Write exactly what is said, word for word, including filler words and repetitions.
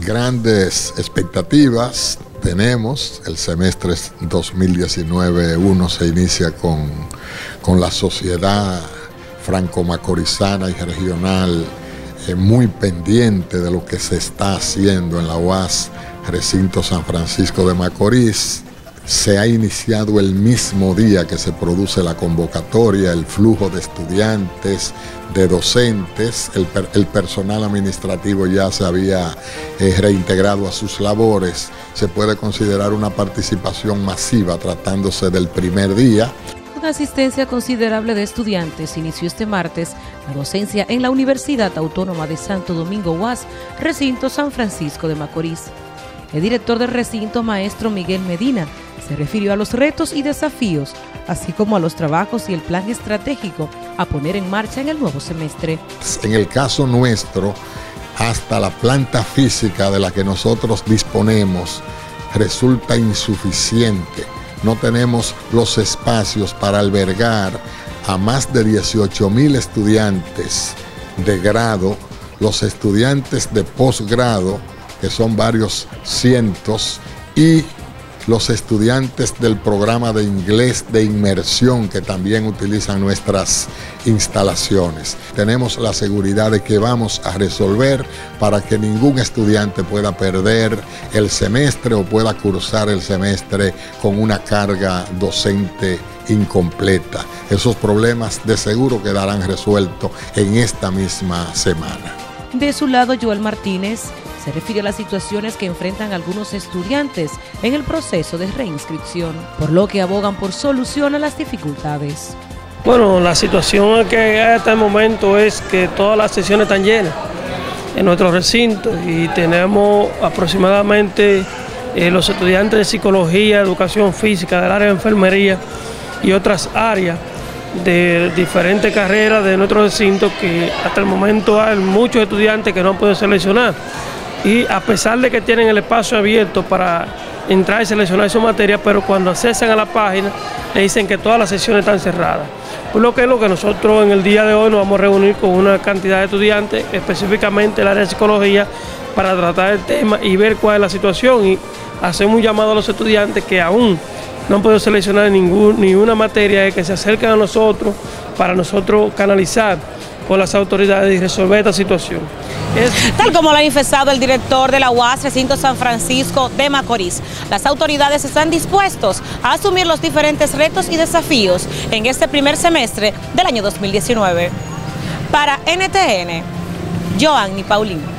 Grandes expectativas tenemos. El semestre dos mil diecinueve uno se inicia con, con la sociedad franco-macorizana y regional eh, muy pendiente de lo que se está haciendo en la U A S Recinto San Francisco de Macorís. Se ha iniciado el mismo día que se produce la convocatoria, el flujo de estudiantes, de docentes, el, per, el personal administrativo ya se había eh, reintegrado a sus labores. Se puede considerar una participación masiva tratándose del primer día. Con asistencia considerable de estudiantes, inició este martes la docencia en la Universidad Autónoma de Santo Domingo U A S, Recinto San Francisco de Macorís. El director del recinto, maestro Miguel Medina, se refirió a los retos y desafíos, así como a los trabajos y el plan estratégico a poner en marcha en el nuevo semestre. En el caso nuestro, hasta la planta física de la que nosotros disponemos resulta insuficiente. No tenemos los espacios para albergar a más de dieciocho mil estudiantes de grado, los estudiantes de posgrado, que son varios cientos, y los estudiantes del programa de inglés de inmersión que también utilizan nuestras instalaciones. Tenemos la seguridad de que vamos a resolver para que ningún estudiante pueda perder el semestre o pueda cursar el semestre con una carga docente incompleta. Esos problemas de seguro quedarán resueltos en esta misma semana. De su lado, Joel Martínez se refiere a las situaciones que enfrentan algunos estudiantes en el proceso de reinscripción, por lo que abogan por solución a las dificultades. Bueno, la situación que hay hasta el momento es que todas las sesiones están llenas en nuestro recinto y tenemos aproximadamente eh, los estudiantes de psicología, educación física, del área de enfermería y otras áreas de diferentes carreras de nuestro recinto, que hasta el momento hay muchos estudiantes que no han podido seleccionar. Y a pesar de que tienen el espacio abierto para entrar y seleccionar su materia, pero cuando accesan a la página le dicen que todas las sesiones están cerradas. Por lo que es lo que nosotros en el día de hoy nos vamos a reunir con una cantidad de estudiantes, específicamente el área de psicología, para tratar el tema y ver cuál es la situación, y hacemos un llamado a los estudiantes que aún no han podido seleccionar ningún, ninguna materia, que se acerquen a nosotros para nosotros canalizar con las autoridades y resolver esta situación. Es... Tal como lo ha manifestado el director de la U A S Recinto San Francisco de Macorís, las autoridades están dispuestos a asumir los diferentes retos y desafíos en este primer semestre del año dos mil diecinueve. Para N T N, Joanny Paulino.